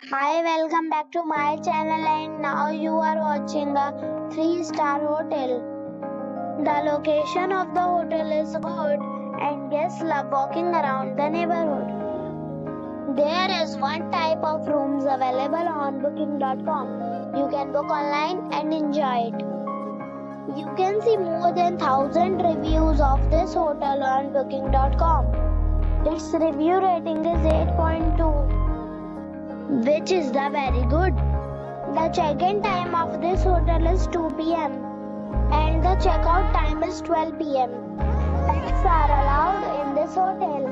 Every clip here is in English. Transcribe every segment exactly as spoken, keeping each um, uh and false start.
Hi, welcome back to my channel, and now you are watching a three star hotel. The location of the hotel is good and guests love walking around the neighborhood. There is one type of rooms available on booking dot com. You can book online and enjoy it. You can see more than one thousand reviews of this hotel on booking dot com. Its review rating is eight point two. which is the very good. The check-in time of this hotel is two p m and the check-out time is twelve p m Pets are allowed in this hotel.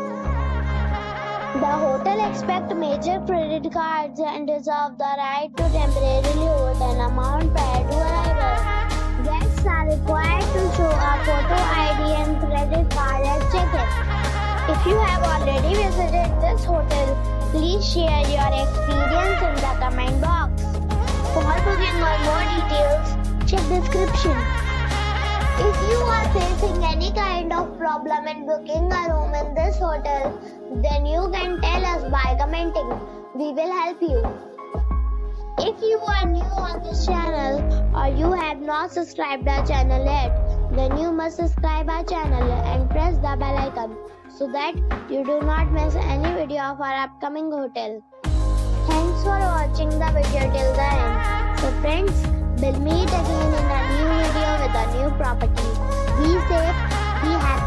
The hotel accepts major credit cards and reserves the right to temporarily hold an amount prior to arrival. Guests are required to show a photo I D and credit card at check-in. If you have already visited this hotel, please share your experience in the comment box. For booking or more details, check description. If you are facing any kind of problem in booking a room in this hotel, then you can tell us by commenting. We will help you. If you are new on this channel or you have not subscribed our channel yet, then you must subscribe our channel and press the bell icon so that you do not miss any video of our upcoming hotel. Thanks for watching the video till the end. So friends, we'll meet again in a new video with a new property. Be safe, be happy.